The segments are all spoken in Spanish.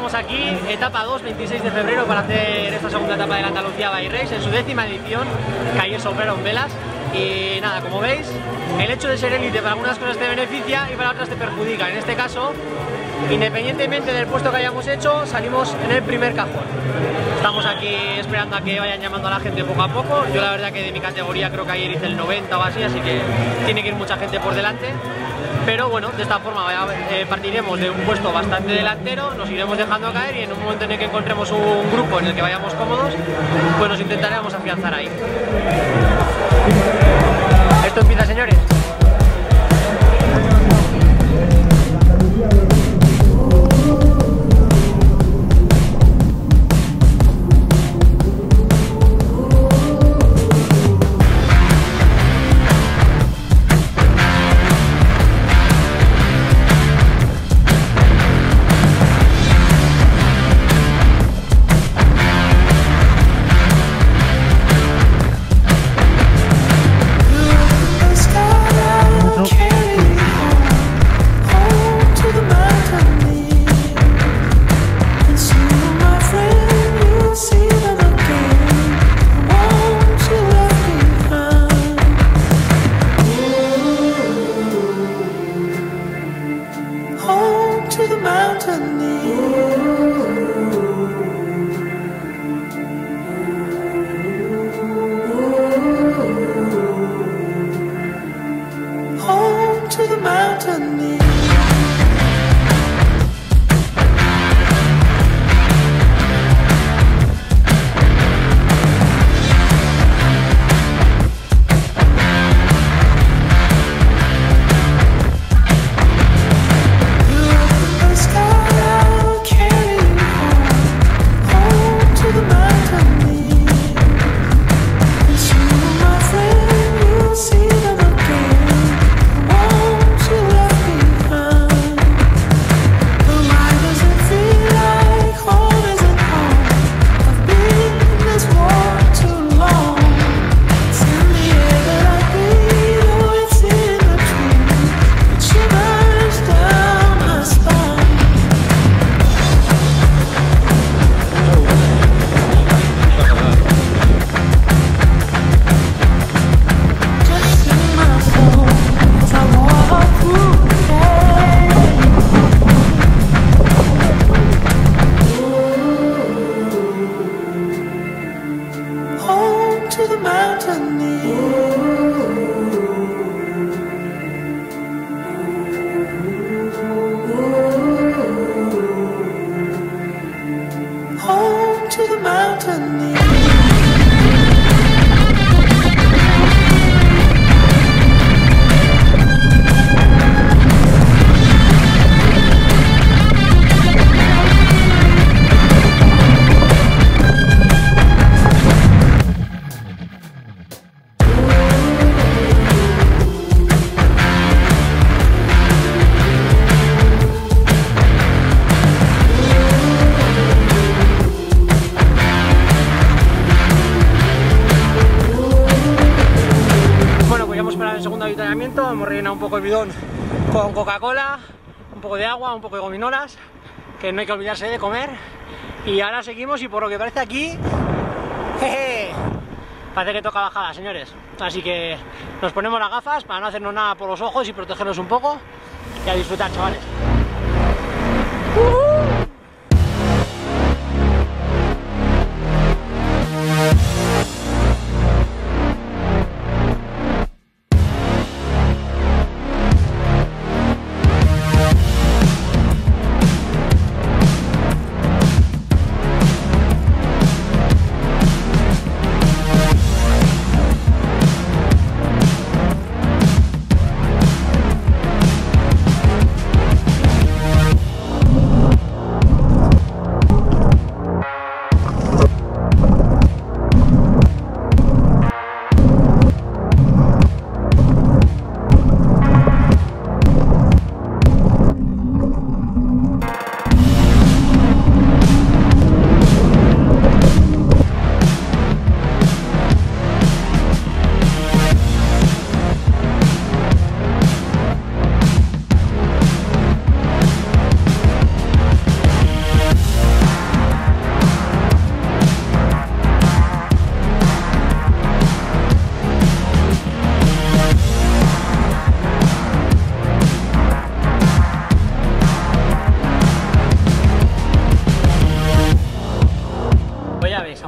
estamos aquí, etapa 2, 26 de febrero, para hacer esta segunda etapa de la Andalucía Bike Race, en su 10ª edición, que ayer soplaron velas. Y nada, como veis, el hecho de ser élite para algunas cosas te beneficia y para otras te perjudica. En este caso, independientemente del puesto que hayamos hecho, salimos en el primer cajón. Estamos aquí esperando a que vayan llamando a la gente poco a poco. Yo la verdad que de mi categoría creo que ayer hice el 90 o así que tiene que ir mucha gente por delante. Pero bueno, de esta forma partiremos de un puesto bastante delantero, nos iremos dejando caer y en un momento en el que encontremos un grupo en el que vayamos cómodos, pues nos intentaremos afianzar ahí. Esto empieza, señores. Hemos rellenado un poco el bidón con Coca-Cola, un poco de agua, un poco de gominolas, que no hay que olvidarse de comer. Y ahora seguimos y por lo que parece aquí, jeje, parece que toca bajada, señores. Así que nos ponemos las gafas para no hacernos nada por los ojos y protegernos un poco y a disfrutar, chavales.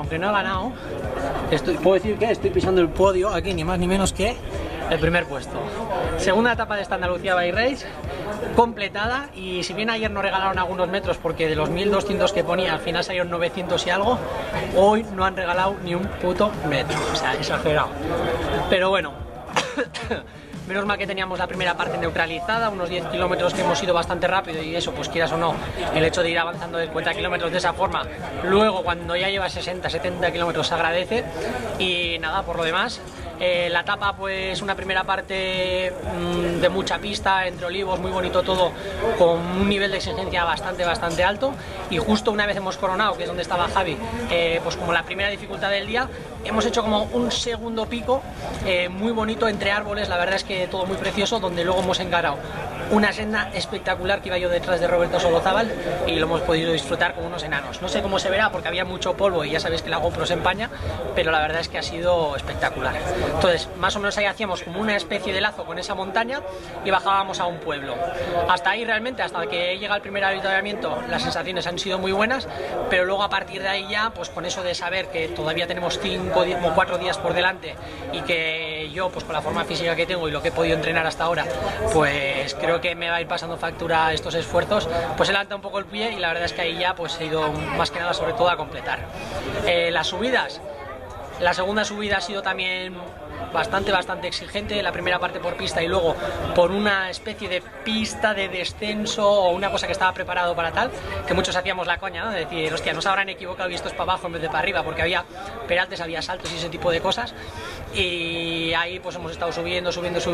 aunque no he ganado, puedo decir que estoy pisando el podio aquí, ni más ni menos que el primer puesto. Segunda etapa de esta Andalucía Bike Race completada, y si bien ayer nos regalaron algunos metros porque de los 1200 que ponía al final salieron 900 y algo, hoy no han regalado ni un puto metro, o sea, exagerado. Pero bueno, menos mal que teníamos la primera parte neutralizada, unos 10 kilómetros que hemos ido bastante rápido, y eso, pues quieras o no, el hecho de ir avanzando de 50 kilómetros de esa forma, luego cuando ya llevas 60, 70 kilómetros se agradece. Y nada, por lo demás, la etapa, pues una primera parte de mucha pista, entre olivos, muy bonito todo, con un nivel de exigencia bastante alto, y justo una vez hemos coronado, que es donde estaba Javi, pues como la primera dificultad del día, hemos hecho como un segundo pico muy bonito entre árboles, la verdad es que todo muy precioso, donde luego hemos encarado una senda espectacular, que iba yo detrás de Roberto Solozábal, y lo hemos podido disfrutar como unos enanos. No sé cómo se verá porque había mucho polvo y ya sabéis que la GoPro se empaña, pero la verdad es que ha sido espectacular. Entonces, más o menos ahí hacíamos como una especie de lazo con esa montaña y bajábamos a un pueblo. Hasta ahí realmente, hasta que llega el primer avituallamiento, las sensaciones han sido muy buenas, pero luego a partir de ahí ya, pues con eso de saber que todavía tenemos 4 días por delante, y que yo, pues con la forma física que tengo y lo que he podido entrenar hasta ahora, pues creo que me va a ir pasando factura estos esfuerzos, pues he levantado un poco el pie, y la verdad es que ahí ya pues he ido más que nada sobre todo a completar. Las subidas, la segunda subida ha sido también bastante exigente, la primera parte por pista y luego por una especie de pista de descenso o una cosa que estaba preparado para tal, que muchos hacíamos la coña, ¿no? De decir, hostia, no se habrán equivocado y esto es para abajo en vez de para arriba, porque había peraltes, había saltos y ese tipo de cosas, y ahí pues hemos estado subiendo.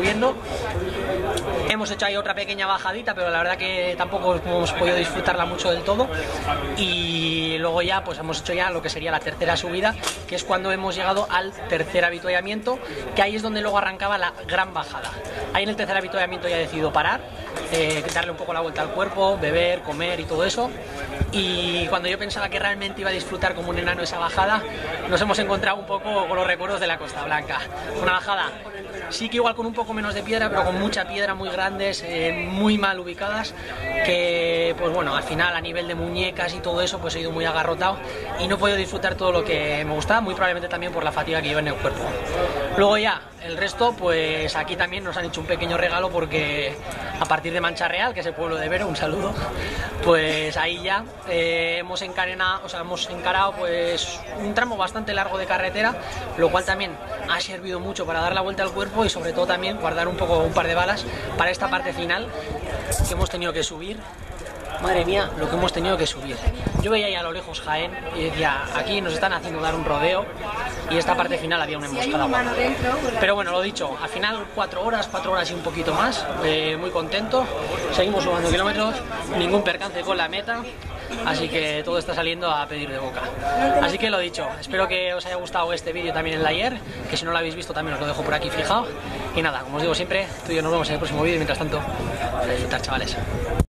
Hemos hecho ahí otra pequeña bajadita, pero la verdad que tampoco hemos podido disfrutarla mucho del todo, y luego ya pues hemos hecho ya lo que sería la tercera subida, que es cuando hemos llegado al tercer avituallamiento, que ahí es donde luego arrancaba la gran bajada. Ahí en el tercer avituallamiento ya he decidido parar, darle un poco la vuelta al cuerpo, beber, comer y todo eso, y cuando yo pensaba que realmente iba a disfrutar como un enano esa bajada, nos hemos encontrado un poco con los recuerdos de la Costa Blanca. Una bajada sí que igual con un poco menos de piedra, pero con mucha piedra, muy grandes, muy mal ubicadas, que pues bueno, al final a nivel de muñecas y todo eso pues he ido muy agarrotado y no he podido disfrutar todo lo que me gustaba, muy probablemente también por la fatiga que llevo en el cuerpo. Luego ya, el resto, pues aquí también nos han hecho un pequeño regalo, porque a partir de Mancha Real, que es el pueblo de Vero, un saludo, pues ahí ya hemos encarado pues un tramo bastante largo de carretera, lo cual también ha servido mucho para dar la vuelta al cuerpo y sobre todo también guardar un par de balas para esta parte final que hemos tenido que subir. Madre mía, lo que hemos tenido que subir. Yo veía ahí a lo lejos Jaén y decía, aquí nos están haciendo dar un rodeo, y esta parte final había una emboscada. Pero bueno, lo dicho, al final 4 horas y un poquito más, muy contento. Seguimos sumando kilómetros, ningún percance con la meta, así que todo está saliendo a pedir de boca. Así que lo dicho, espero que os haya gustado este vídeo también en el ayer, que si no lo habéis visto también os lo dejo por aquí fijado. Y nada, como os digo siempre, tú y yo nos vemos en el próximo vídeo, y mientras tanto, a disfrutar, chavales.